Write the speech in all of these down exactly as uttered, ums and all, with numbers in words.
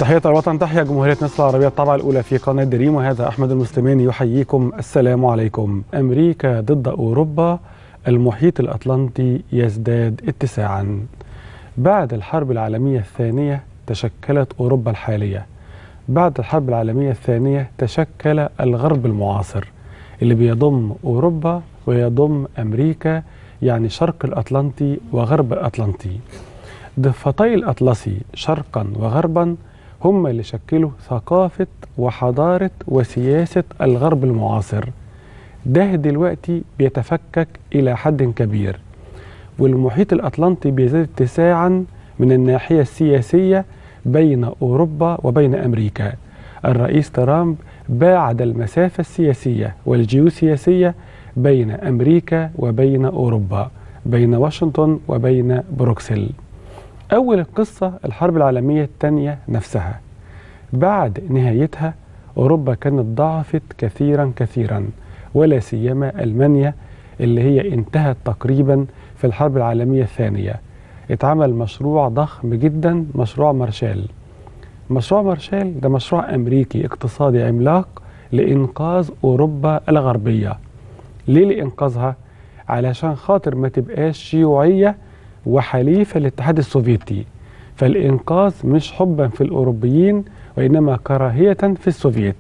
تحية الوطن، تحيا جمهورية مصر العربية الطبعة الأولى في قناة دريم، وهذا أحمد المسلماني يحييكم. السلام عليكم. أمريكا ضد أوروبا، المحيط الأطلنطي يزداد اتساعا. بعد الحرب العالمية الثانية تشكلت أوروبا الحالية. بعد الحرب العالمية الثانية تشكل الغرب المعاصر اللي بيضم أوروبا ويضم أمريكا، يعني شرق الأطلنطي وغرب الأطلنطي. ضفتي الأطلسي شرقا وغربا هم اللي شكلوا ثقافة وحضارة وسياسة الغرب المعاصر. ده دلوقتي بيتفكك إلى حد كبير، والمحيط الأطلنطي بيزداد اتساعا من الناحية السياسية بين أوروبا وبين أمريكا. الرئيس ترامب باعد المسافة السياسية والجيوسياسية بين أمريكا وبين أوروبا، بين واشنطن وبين بروكسل. أول القصة الحرب العالمية الثانية نفسها. بعد نهايتها أوروبا كانت ضعفت كثيرا كثيرا، ولا سيما ألمانيا اللي هي انتهت تقريبا في الحرب العالمية الثانية. اتعمل مشروع ضخم جدا، مشروع مارشال. مشروع مارشال ده مشروع أمريكي اقتصادي عملاق لإنقاذ أوروبا الغربية. ليه لإنقاذها؟ علشان خاطر ما تبقاش شيوعية وحليفة الاتحاد السوفيتي. فالإنقاذ مش حبا في الأوروبيين، وإنما كراهية في السوفيت.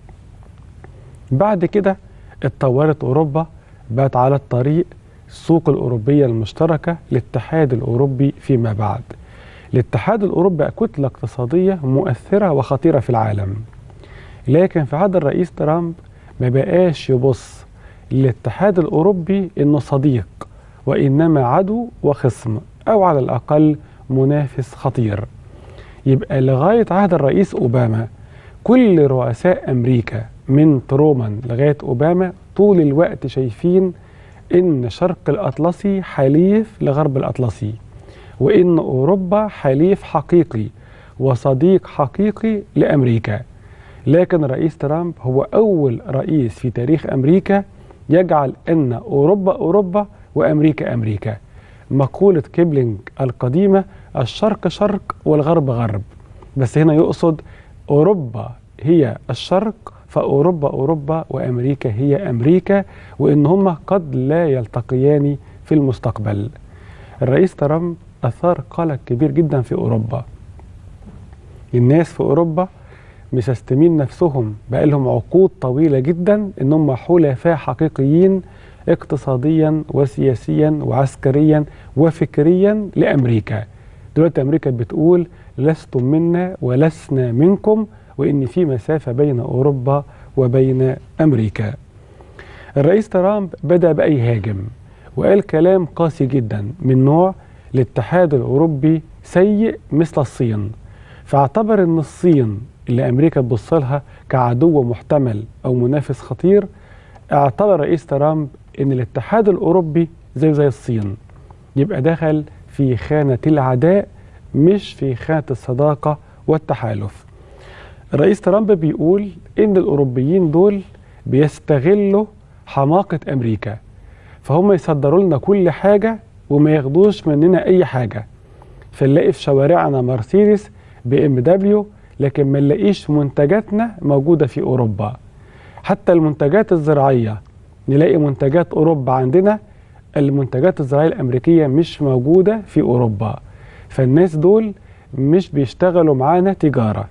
بعد كده اتطورت أوروبا، بقت على الطريق السوق الأوروبية المشتركة، الاتحاد الأوروبي فيما بعد. الاتحاد الأوروبي كتلة اقتصادية مؤثرة وخطيرة في العالم. لكن في عهد الرئيس ترامب ما بقاش يبص للاتحاد الأوروبي إنه صديق، وإنما عدو وخصم، أو على الأقل منافس خطير. يبقى لغاية عهد الرئيس أوباما كل رؤساء أمريكا من ترومان لغاية أوباما طول الوقت شايفين إن شرق الأطلسي حليف لغرب الأطلسي، وإن أوروبا حليف حقيقي وصديق حقيقي لأمريكا. لكن الرئيس ترامب هو أول رئيس في تاريخ أمريكا يجعل أن أوروبا أوروبا وأمريكا أمريكا. مقولة كيبلينج القديمة الشرق شرق والغرب غرب، بس هنا يقصد أوروبا هي الشرق، فأوروبا أوروبا وأمريكا هي أمريكا، وإن هما قد لا يلتقيان في المستقبل. الرئيس ترامب أثار قلق كبير جدا في أوروبا. الناس في أوروبا مسستمين نفسهم بقالهم عقود طويلة جدا إن هم حلفاء حقيقيين اقتصاديا وسياسيا وعسكريا وفكريا لأمريكا. دلوقتي أمريكا بتقول لستم منا ولسنا منكم، وإن في مسافة بين أوروبا وبين أمريكا. الرئيس ترامب بدأ بقى يهاجم وقال كلام قاسي جدا من نوع الاتحاد الأوروبي سيء مثل الصين. فاعتبر أن الصين اللي أمريكا تبص لها كعدو محتمل أو منافس خطير، اعتبر رئيس ترامب أن الاتحاد الأوروبي زي زي الصين، يبقى دخل في خانة العداء مش في خانة الصداقة والتحالف. الرئيس ترامب بيقول إن الأوروبيين دول بيستغلوا حماقة أمريكا، فهم يصدروا لنا كل حاجة وما ياخدوش مننا أي حاجة. فنلاقي في شوارعنا مرسيدس بي ام دبليو، لكن ما نلاقيش منتجاتنا موجودة في أوروبا. حتى المنتجات الزراعية نلاقي منتجات أوروبا عندنا، المنتجات الزراعية الأمريكية مش موجودة في أوروبا. فالناس دول مش بيشتغلوا معانا تجارة.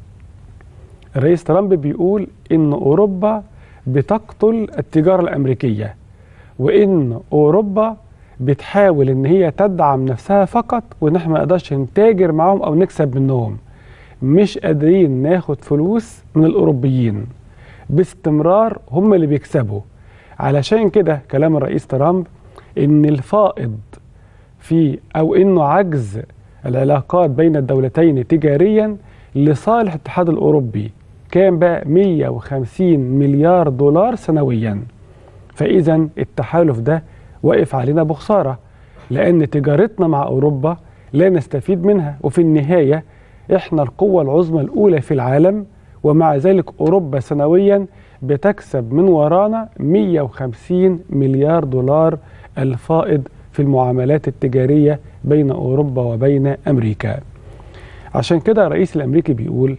الرئيس ترامب بيقول إن أوروبا بتقتل التجارة الأمريكية، وإن أوروبا بتحاول إن هي تدعم نفسها فقط، وإن احنا ما نقدرش نتاجر معهم أو نكسب منهم. مش قادرين ناخد فلوس من الأوروبيين، باستمرار هم اللي بيكسبوا. علشان كده كلام الرئيس ترامب إن الفائض في أو إنه عجز العلاقات بين الدولتين تجاريا لصالح الاتحاد الأوروبي كان بقى مئة وخمسين مليار دولار سنويا. فإذا التحالف ده واقف علينا بخسارة، لأن تجارتنا مع أوروبا لا نستفيد منها، وفي النهاية إحنا القوة العظمى الأولى في العالم، ومع ذلك أوروبا سنويا بتكسب من ورانا مئة وخمسين مليار دولار الفائض في المعاملات التجارية بين أوروبا وبين أمريكا. عشان كده الرئيس الأمريكي بيقول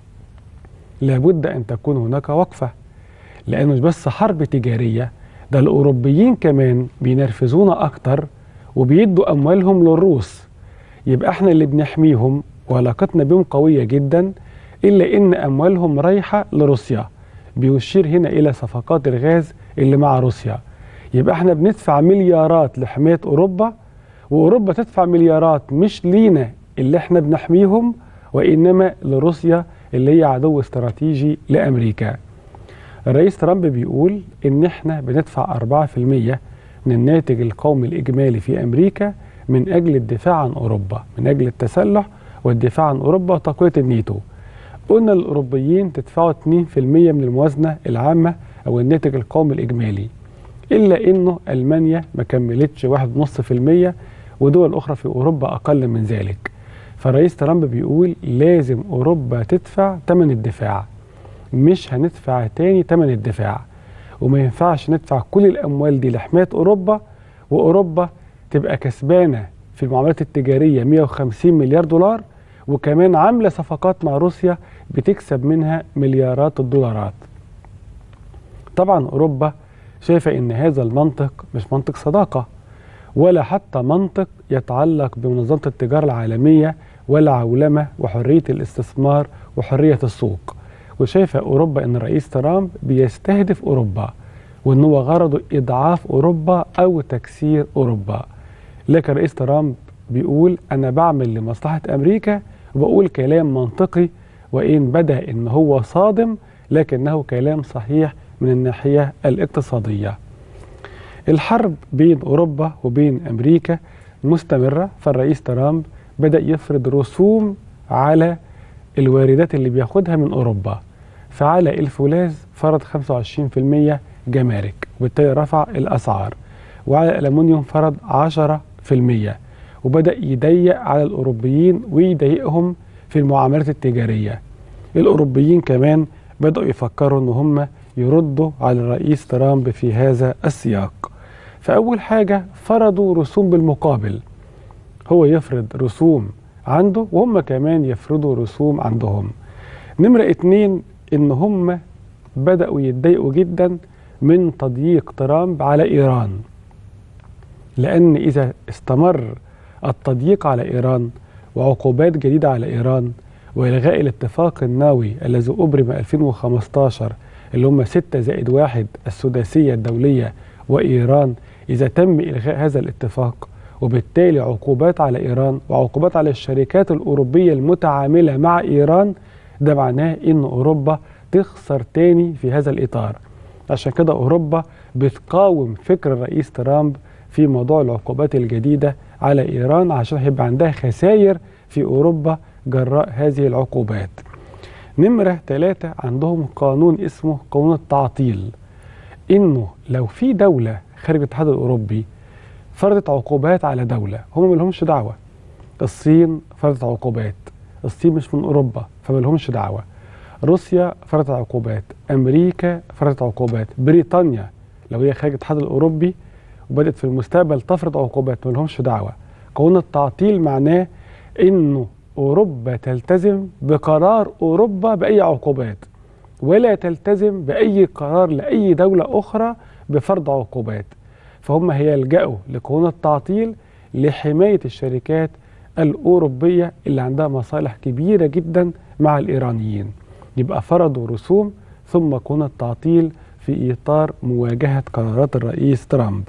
لابد أن تكون هناك وقفة، لأنه مش بس حرب تجارية، ده الأوروبيين كمان بينرفزونا أكتر وبيدوا أموالهم للروس، يبقى احنا اللي بنحميهم وعلاقتنا بهم قوية جدا، إلا إن أموالهم رايحة لروسيا. بيشير هنا إلى صفقات الغاز اللي مع روسيا. يبقى احنا بندفع مليارات لحماية أوروبا، وأوروبا تدفع مليارات مش لينا اللي احنا بنحميهم، وإنما لروسيا اللي هي عدو استراتيجي لأمريكا. الرئيس ترامب بيقول إن احنا بندفع أربعة في المية من الناتج القومي الإجمالي في أمريكا من أجل الدفاع عن أوروبا، من أجل التسلح والدفاع عن أوروبا وتقوية الناتو. قلنا للأوروبيين تدفعوا اتنين في المية من الموازنة العامة أو الناتج القومي الإجمالي، إلا إنه ألمانيا ما كملتش واحد ونص في المية، ودول أخرى في أوروبا أقل من ذلك. فالرئيس ترامب بيقول لازم أوروبا تدفع ثمن الدفاع، مش هندفع تاني ثمن الدفاع، وما ينفعش ندفع كل الأموال دي لحماية أوروبا وأوروبا تبقى كسبانة في المعاملات التجارية مئة وخمسين مليار دولار، وكمان عاملة صفقات مع روسيا بتكسب منها مليارات الدولارات. طبعا أوروبا شايفة إن هذا المنطق مش منطق صداقة، ولا حتى منطق يتعلق بمنظمة التجارة العالمية ولا عولمة وحرية الاستثمار وحرية السوق. وشايفة أوروبا إن الرئيس ترامب بيستهدف أوروبا، وإن هو غرضه إضعاف أوروبا أو تكسير أوروبا. لكن الرئيس ترامب بيقول أنا بعمل لمصلحة أمريكا، وبقول كلام منطقي، وإن بدأ إن هو صادم لكنه كلام صحيح من الناحية الاقتصادية. الحرب بين أوروبا وبين أمريكا مستمرة، فالرئيس ترامب بدأ يفرض رسوم على الواردات اللي بياخدها من أوروبا. فعلى الفولاذ فرض خمسة وعشرين في المية جمارك وبالتالي رفع الأسعار، وعلى الألمنيوم فرض عشرة في المية، وبدأ يضيق على الأوروبيين ويضايقهم في المعاملات التجارية. الأوروبيين كمان بدأوا يفكروا إن هم يردوا على الرئيس ترامب في هذا السياق. فأول حاجة فرضوا رسوم بالمقابل، هو يفرض رسوم عنده وهم كمان يفرضوا رسوم عندهم. نمرة اتنين إن هم بدأوا يتضايقوا جدا من تضييق ترامب على إيران، لأن إذا استمر التضييق على إيران وعقوبات جديدة على إيران وإلغاء الاتفاق النووي الذي أبرم ألفين وخمستاشر اللي هم ستة زائد واحد السداسية الدولية وإيران، إذا تم إلغاء هذا الاتفاق وبالتالي عقوبات على إيران وعقوبات على الشركات الأوروبية المتعاملة مع إيران، ده معناه إن أوروبا تخسر تاني في هذا الإطار. عشان كده أوروبا بتقاوم فكر الرئيس ترامب في موضوع العقوبات الجديدة على إيران، عشان هيبقى عندها خسائر في أوروبا جراء هذه العقوبات. نمرة ثلاثة عندهم قانون اسمه قانون التعطيل، إنه لو في دولة خارج الاتحاد الأوروبي فرضت عقوبات على دولة هم ما لهمش دعوة. الصين فرضت عقوبات، الصين مش من أوروبا فما لهمش دعوة. روسيا فرضت عقوبات، أمريكا فرضت عقوبات، بريطانيا لو هي خارج الاتحاد الأوروبي وبدأت في المستقبل تفرض عقوبات ما لهمش دعوة. قانون التعطيل معناه إنه أوروبا تلتزم بقرار أوروبا بأي عقوبات، ولا تلتزم بأي قرار لأي دولة أخرى بفرض عقوبات. فهم هيلجأوا لقانون التعطيل لحماية الشركات الأوروبية اللي عندها مصالح كبيرة جدا مع الإيرانيين. يبقى فرضوا رسوم ثم قانون التعطيل في إطار مواجهة قرارات الرئيس ترامب.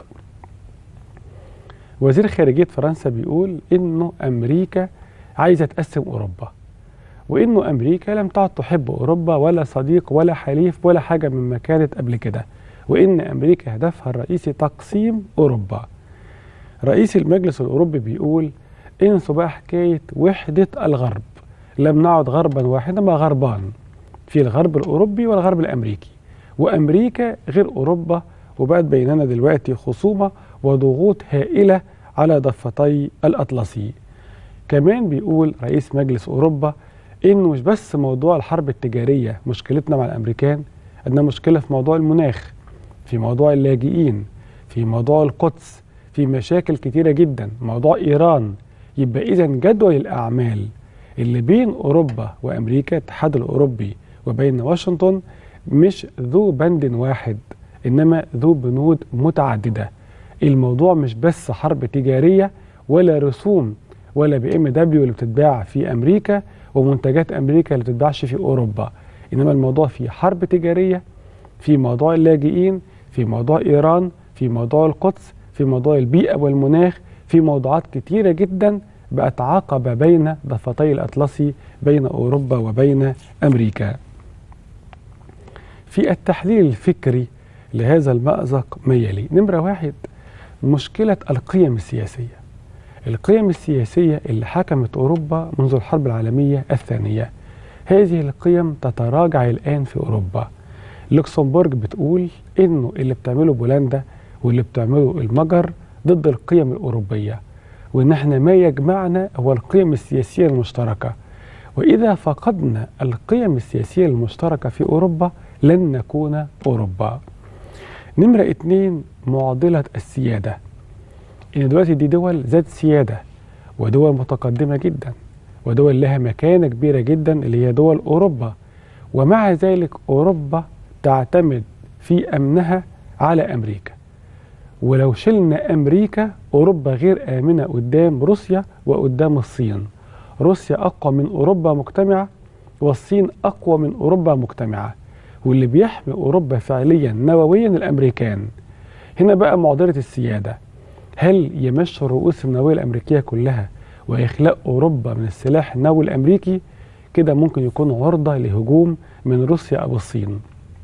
وزير خارجية فرنسا بيقول إنه أمريكا عايزة تقسم أوروبا، وإنه أمريكا لم تعد تحب أوروبا ولا صديق ولا حليف ولا حاجة مما كانت قبل كده، وإن أمريكا هدفها الرئيسي تقسيم أوروبا. رئيس المجلس الأوروبي بيقول انسوا بقى حكاية وحدة الغرب، لم نعد غربا واحدا ما غربان، في الغرب الأوروبي والغرب الأمريكي، وأمريكا غير أوروبا، وبقت بيننا دلوقتي خصومة وضغوط هائلة على ضفتي الأطلسي. كمان بيقول رئيس مجلس أوروبا إنه مش بس موضوع الحرب التجارية مشكلتنا مع الأمريكان، إنها مشكلة في موضوع المناخ، في موضوع اللاجئين، في موضوع القدس، في مشاكل كتيرة جدا، موضوع إيران. يبقى إذن جدول الأعمال اللي بين أوروبا وأمريكا، الاتحاد الأوروبي وبين واشنطن، مش ذو بند واحد إنما ذو بنود متعددة. الموضوع مش بس حرب تجارية ولا رسوم ولا بي ام دبليو اللي بتتباع في أمريكا ومنتجات أمريكا اللي بتتباعش في أوروبا، إنما الموضوع في حرب تجارية، في موضوع اللاجئين، في موضوع إيران، في موضوع القدس، في موضوع البيئة والمناخ، في موضوعات كتيرة جدا بقت عقبة بين ضفتي الأطلسي بين أوروبا وبين أمريكا. في التحليل الفكري لهذا المأزق ما يلي: نمرة واحد، مشكلة القيم السياسية. القيم السياسية اللي حكمت أوروبا منذ الحرب العالمية الثانية، هذه القيم تتراجع الآن في أوروبا. لوكسمبورغ بتقول إنه اللي بتعمله بولندا واللي بتعمله المجر ضد القيم الأوروبية، وإن احنا ما يجمعنا هو القيم السياسية المشتركة، وإذا فقدنا القيم السياسية المشتركة في أوروبا لن نكون أوروبا. نمرة اتنين، معضلة السيادة. إن دلوقتي دي دول ذات سيادة ودول متقدمة جدا ودول لها مكانة كبيرة جدا اللي هي دول أوروبا، ومع ذلك أوروبا تعتمد في أمنها على أمريكا. ولو شلنا أمريكا، أوروبا غير آمنة قدام روسيا وقدام الصين. روسيا أقوى من أوروبا مجتمعة، والصين أقوى من أوروبا مجتمعة، واللي بيحمي أوروبا فعليا نوويا الأمريكان. هنا بقى معضلة السيادة: هل يمشوا الرؤوس النووية الأمريكية كلها وإخلاء أوروبا من السلاح النووي الأمريكي؟ كده ممكن يكون عرضة لهجوم من روسيا أو الصين،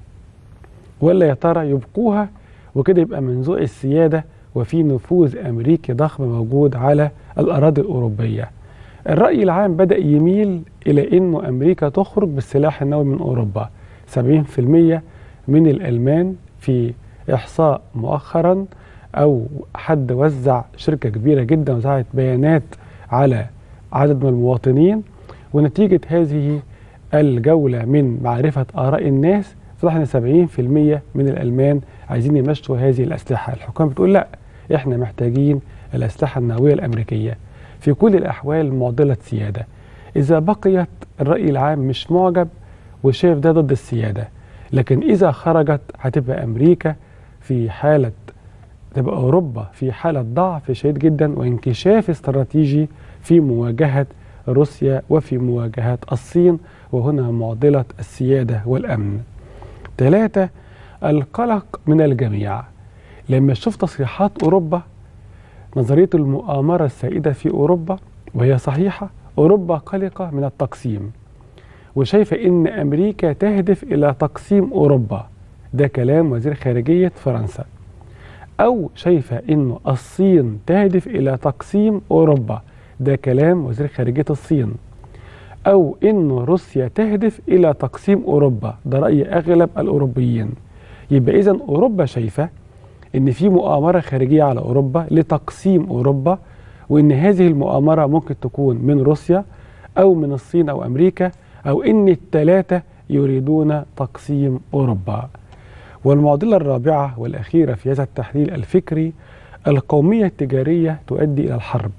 ولا يا ترى يبقوها وكده يبقى منزوع السيادة وفي نفوذ أمريكي ضخم موجود على الأراضي الأوروبية؟ الرأي العام بدأ يميل إلى أنه أمريكا تخرج بالسلاح النووي من أوروبا. سبعين بالمئة من الألمان في إحصاء مؤخرا، أو حد وزع، شركة كبيرة جدا وزعت بيانات على عدد من المواطنين، ونتيجة هذه الجولة من معرفة آراء الناس فتح ان سبعين بالمئة من الألمان عايزين يمشوا هذه الأسلحة. الحكومة بتقول لا، احنا محتاجين الأسلحة النووية الأمريكية. في كل الأحوال معضلة سيادة. إذا بقيت الرأي العام مش معجب وشايف ده ضد السيادة، لكن إذا خرجت هتبقى أمريكا في حالة، تبقى أوروبا في حالة ضعف شديد جدا وانكشاف استراتيجي في مواجهة روسيا وفي مواجهة الصين، وهنا معضلة السيادة والأمن. ثلاثة، القلق من الجميع. لما تشوف تصريحات أوروبا، نظرية المؤامرة السائدة في أوروبا، وهي صحيحة، أوروبا قلقة من التقسيم وشايفة إن أمريكا تهدف إلى تقسيم أوروبا، ده كلام وزير خارجية فرنسا. أو شايفة إنه الصين تهدف إلى تقسيم أوروبا، ده كلام وزير خارجية الصين. أو إنه روسيا تهدف إلى تقسيم أوروبا، ده رأي أغلب الأوروبيين. يبقى إذن أوروبا شايفة إن في مؤامرة خارجية على أوروبا لتقسيم أوروبا، وإن هذه المؤامرة ممكن تكون من روسيا أو من الصين أو أمريكا، أو إن الثلاثة يريدون تقسيم أوروبا. والمعضلة الرابعة والأخيرة في هذا التحليل الفكري: القومية التجارية تؤدي إلى الحرب.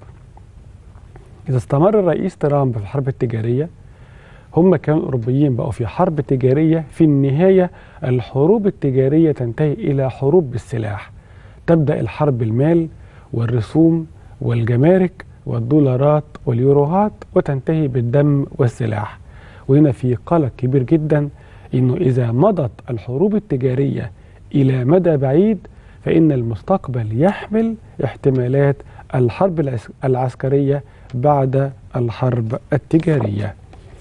إذا استمر الرئيس ترامب في الحرب التجارية، هم كمان الأوروبيين بقوا في حرب تجارية، في النهاية الحروب التجارية تنتهي إلى حروب بالسلاح. تبدأ الحرب بالمال والرسوم والجمارك والدولارات واليوروهات، وتنتهي بالدم والسلاح. وهنا في قلق كبير جدا إنه إذا مضت الحروب التجارية إلى مدى بعيد، فإن المستقبل يحمل احتمالات الحرب العسكرية بعد الحرب التجارية.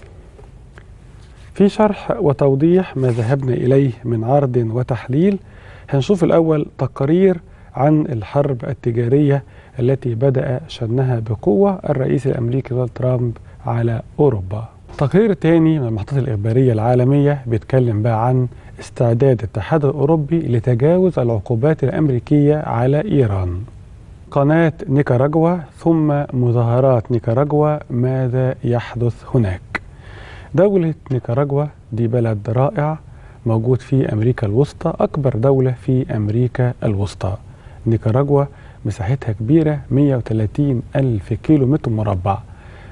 في شرح وتوضيح ما ذهبنا إليه من عرض وتحليل، هنشوف الأول تقرير عن الحرب التجارية التي بدأ شنها بقوة الرئيس الأمريكي دونالد ترامب على أوروبا. تقرير تاني من المحطات الإخبارية العالمية بيتكلم بقى عن استعداد الاتحاد الأوروبي لتجاوز العقوبات الأمريكية على إيران. قناة نيكاراغوا ثم مظاهرات نيكاراغوا، ماذا يحدث هناك؟ دولة نيكاراغوا دي بلد رائع موجود في أمريكا الوسطى، أكبر دولة في أمريكا الوسطى. نيكاراغوا مساحتها كبيرة، مئة وثلاثين ألف كيلو متر مربع،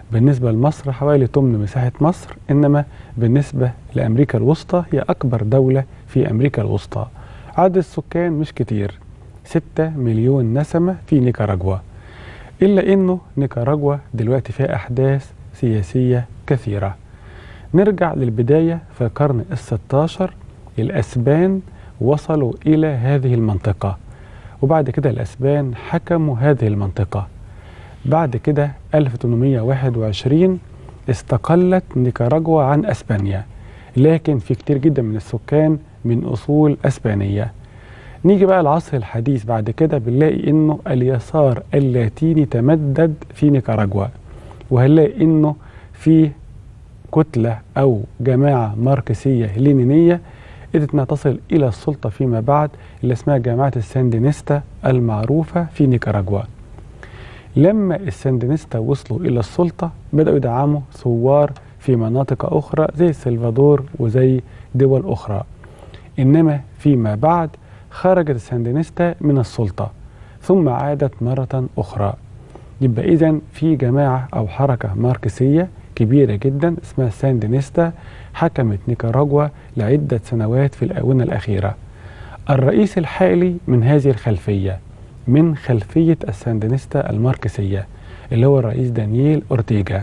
بالنسبة لمصر حوالي تمن مساحة مصر، إنما بالنسبة لأمريكا الوسطى هي أكبر دولة في أمريكا الوسطى. عدد السكان مش كتير، ستة مليون نسمة في نيكاراجوا، إلا إنه نيكاراجوا دلوقتي فيها أحداث سياسية كثيرة. نرجع للبداية في القرن الستاشر، الأسبان وصلوا إلى هذه المنطقة، وبعد كده الأسبان حكموا هذه المنطقة. بعد كده ألف وثمانمائة وواحد وعشرين استقلت نيكاراجوا عن أسبانيا، لكن في كتير جدا من السكان من أصول أسبانية. نيجي بقى العصر الحديث، بعد كده بنلاقي إنه اليسار اللاتيني تمدد في نيكاراجوا، وهنلاقي إنه في كتلة أو جماعة ماركسية لينينية قدرت انها تصل إلى السلطة فيما بعد، اللي اسمها جماعة الساندينيستا المعروفة في نيكاراجوا. لما الساندينيستا وصلوا إلى السلطة بدأوا يدعموا ثوار في مناطق أخرى زي السلفادور وزي دول أخرى، إنما فيما بعد خرجت الساندينيستا من السلطة ثم عادت مرة أخرى. يبقى إذن في جماعة أو حركة ماركسية كبيرة جدا اسمها الساندينيستا حكمت نيكاراجوا لعدة سنوات في الآونة الأخيرة. الرئيس الحالي من هذه الخلفية، من خلفية الساندينيستا الماركسية، اللي هو الرئيس دانييل أورتيجا.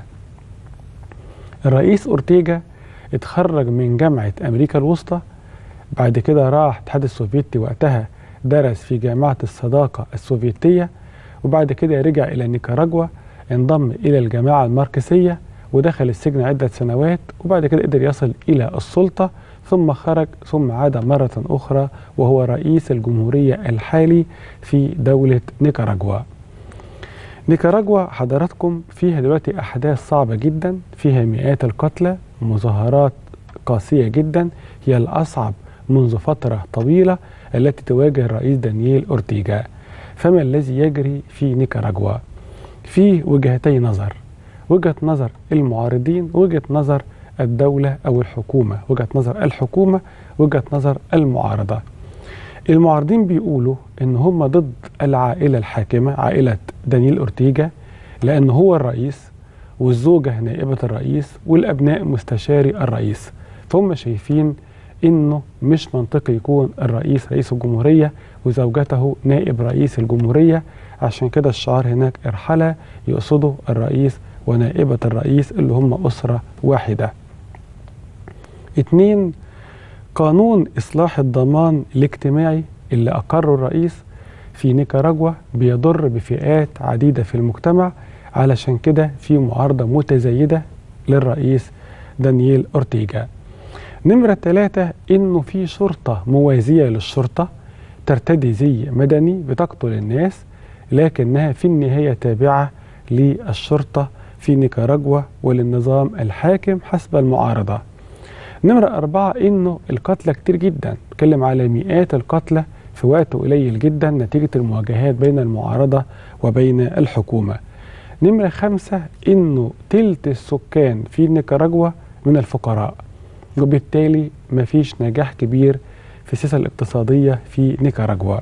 الرئيس أورتيجا اتخرج من جامعة أمريكا الوسطى، بعد كده راح الاتحاد السوفيتي، وقتها درس في جامعة الصداقة السوفيتية، وبعد كده رجع إلى نيكاراجوا، انضم إلى الجماعة الماركسية ودخل السجن عدة سنوات، وبعد كده قدر يصل إلى السلطة، ثم خرج ثم عاد مرة أخرى وهو رئيس الجمهورية الحالي في دولة نيكاراجوا. نيكاراجوا حضراتكم فيها دلوقتي أحداث صعبة جدا، فيها مئات القتلى، مظاهرات قاسية جدا، هي الأصعب منذ فترة طويلة التي تواجه الرئيس دانييل أورتيجا. فما الذي يجري في نيكاراجوا؟ في وجهتي نظر، وجهة نظر المعارضين وجهة نظر الدولة أو الحكومة، وجهة نظر الحكومة وجهة نظر المعارضة. المعارضين بيقولوا إن هم ضد العائلة الحاكمة، عائلة دانييل أورتيجا، لأن هو الرئيس والزوجة نائبة الرئيس والأبناء مستشاري الرئيس، فهم شايفين إنه مش منطقي يكون الرئيس رئيس الجمهورية وزوجته نائب رئيس الجمهورية. عشان كده الشعار هناك ارحلة، يقصدوا الرئيس ونائبة الرئيس اللي هم أسرة واحدة. اتنين، قانون إصلاح الضمان الاجتماعي اللي أقره الرئيس في نيكاراجوا بيضر بفئات عديدة في المجتمع، علشان كده في معارضة متزايدة للرئيس دانييل أورتيجا. نمرة ثلاثة، إنه في شرطة موازية للشرطة ترتدي زي مدني بتقتل الناس، لكنها في النهاية تابعة للشرطة في نيكاراجوا وللنظام الحاكم حسب المعارضة. نمرة أربعة، إنه القتلى كتير جدا، بتكلم على مئات القتلى في وقت قليل جدا نتيجة المواجهات بين المعارضة وبين الحكومة. نمرة خمسة، إنه تلت السكان في نيكاراجوا من الفقراء، وبالتالي مفيش نجاح كبير في السياسة الاقتصادية في نيكاراجوا.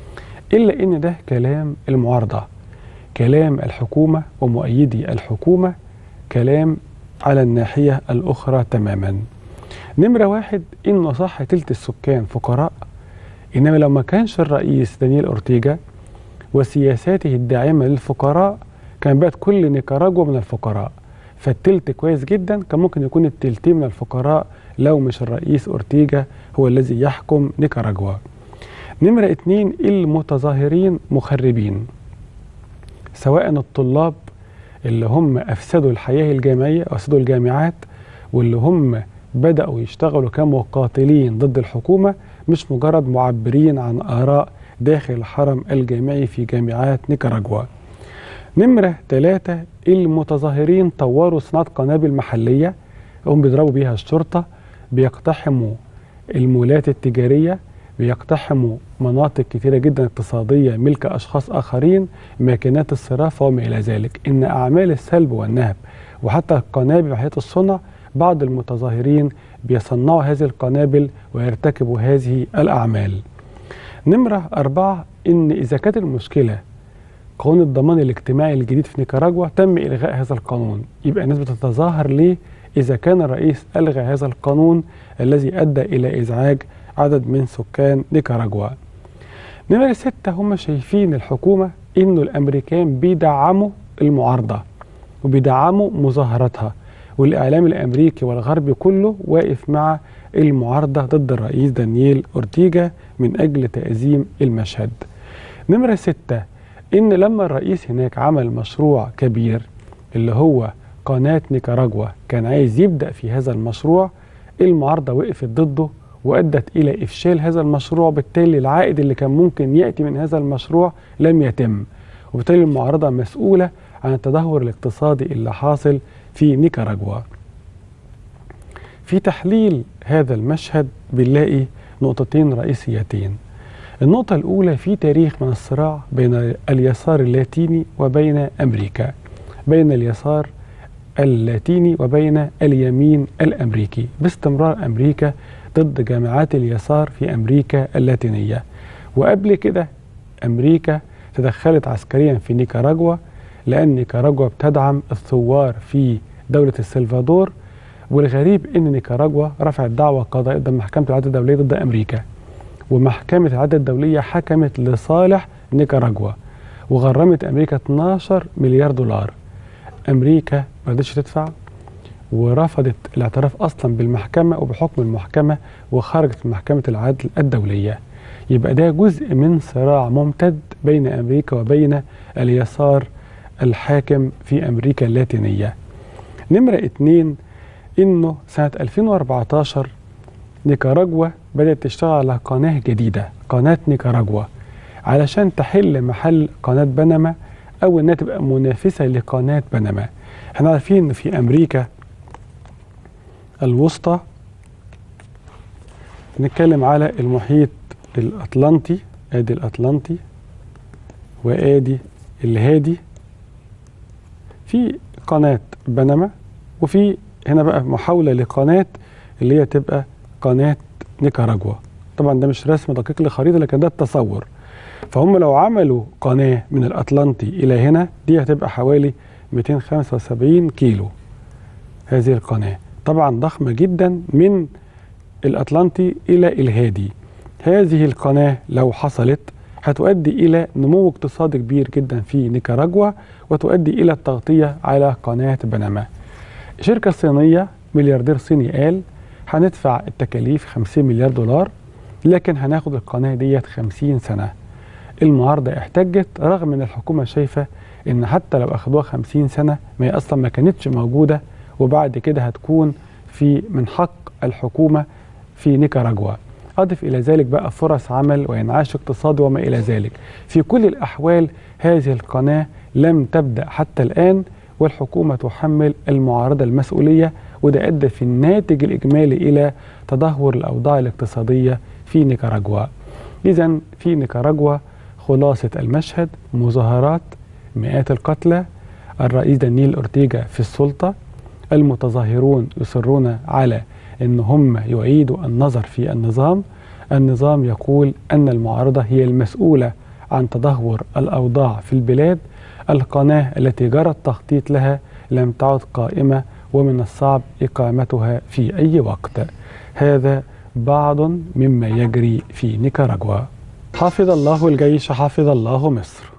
إلا إن ده كلام المعارضة، كلام الحكومة ومؤيدي الحكومة كلام على الناحية الأخرى تماما. نمرة واحد، إنه صح تلت السكان فقراء، إنما لو ما كانش الرئيس دانييل أورتيجا وسياساته الداعمة للفقراء كان بقت كل نيكاراجوا من الفقراء، فالتلت كويس جدا، كان ممكن يكون التلتين من الفقراء لو مش الرئيس أورتيجا هو الذي يحكم نيكاراجوا. نمرة اتنين، المتظاهرين مخربين، سواء الطلاب اللي هم أفسدوا الحياة الجامعية أو أفسدوا الجامعات، واللي هم بدأوا يشتغلوا كمقاتلين ضد الحكومة، مش مجرد معبرين عن آراء داخل الحرم الجامعي في جامعات نيكاراجوا. نمرة ثلاثة، المتظاهرين طوروا صناعة قنابل محلية هم بيضربوا بيها الشرطة، بيقتحموا المولات التجارية، بيقتحموا مناطق كثيرة جدا اقتصادية ملك أشخاص آخرين، ماكينات الصرافة وما إلى ذلك. إن أعمال السلب والنهب وحتى القنابل وحياة الصنع، بعض المتظاهرين بيصنعوا هذه القنابل ويرتكبوا هذه الأعمال. نمرة أربعة، إن إذا كانت المشكلة قانون الضمان الاجتماعي الجديد في نيكاراجوا تم إلغاء هذا القانون. يبقى الناس بتتظاهر ليه إذا كان الرئيس ألغى هذا القانون الذي أدى إلى إزعاج عدد من سكان نيكاراجوا. نمرة ستة، هم شايفين الحكومة إنه الأمريكان بيدعموا المعارضة وبيدعموا مظاهراتها، والإعلام الأمريكي والغربي كله واقف مع المعارضة ضد الرئيس دانييل أورتيجا من أجل تأزيم المشهد. نمرة ستة، إن لما الرئيس هناك عمل مشروع كبير اللي هو قناة نيكاراجوا، كان عايز يبدأ في هذا المشروع، المعارضة وقفت ضده وأدت إلى إفشال هذا المشروع، بالتالي العائد اللي كان ممكن يأتي من هذا المشروع لم يتم، وبالتالي المعارضة مسؤولة عن التدهور الاقتصادي اللي حاصل في نيكاراجوا. في تحليل هذا المشهد بنلاقي نقطتين رئيسيتين. النقطة الأولى، في تاريخ من الصراع بين اليسار اللاتيني وبين أمريكا، بين اليسار اللاتيني وبين اليمين الأمريكي، باستمرار أمريكا ضد جماعات اليسار في أمريكا اللاتينية. وقبل كده أمريكا تدخلت عسكريا في نيكاراجوا، لأن نيكاراجوا بتدعم الثوار في دولة السلفادور. والغريب أن نيكاراجوا رفعت دعوى قضائية قدام محكمة العدل الدولية ضد أمريكا، ومحكمة العدل الدولية حكمت لصالح نيكاراجوا وغرمت أمريكا اتناشر مليار دولار. أمريكا ما رضتش تدفع ورفضت الاعتراف أصلا بالمحكمة وبحكم المحكمة، وخرجت من محكمة العدل الدولية. يبقى ده جزء من صراع ممتد بين أمريكا وبين اليسار الحاكم في أمريكا اللاتينية. نمرة اتنين، إنه سنة ألفين وأربعتاشر نيكاراجوا بدأت تشتغل على قناة جديدة، قناة نيكاراجوا، علشان تحل محل قناة بنما أو إنها تبقى منافسة لقناة بنما. احنا عارفين إن في أمريكا الوسطى نتكلم على المحيط الأطلنطي، آدي الأطلنطي وآدي الهادي، في قناة بنما، وفي هنا بقى محاولة لقناة اللي هي تبقى قناة نيكاراجوا. طبعا ده مش رسم دقيق لخريطة، لكن ده التصور. فهم لو عملوا قناة من الأطلنطي إلى هنا، دي هتبقى حوالي مئتين وخمسة وسبعين كيلو. هذه القناة طبعا ضخمة جدا من الأطلنطي إلى الهادي. هذه القناة لو حصلت هتؤدي إلى نمو اقتصادي كبير جدا في نيكاراجوا، وتؤدي إلى التغطية على قناة بنما. شركة صينية، ملياردير صيني قال هندفع التكاليف خمسين مليار دولار، لكن هناخد القناة ديت خمسين سنة. المعارضة احتجت رغم ان الحكومة شايفة ان حتى لو اخدوها خمسين سنة ما هي اصلا ما كانتش موجودة، وبعد كده هتكون في من حق الحكومة في نيكاراجوا. أضف إلى ذلك بقى فرص عمل وإنعاش اقتصادي وما إلى ذلك. في كل الأحوال هذه القناة لم تبدأ حتى الآن، والحكومة تحمل المعارضة المسؤولية، وده أدى في الناتج الإجمالي إلى تدهور الأوضاع الاقتصادية في نيكاراجوا. إذا في نيكاراجوا خلاصة المشهد: مظاهرات، مئات القتلى، الرئيس دانييل أورتيجا في السلطة، المتظاهرون يصرون على أن هم يعيدوا النظر في النظام. النظام يقول أن المعارضة هي المسؤولة عن تدهور الأوضاع في البلاد. القناة التي جرى التخطيط لها لم تعد قائمة، ومن الصعب إقامتها في أي وقت. هذا بعض مما يجري في نيكاراجوا. حفظ الله الجيش، حفظ الله مصر.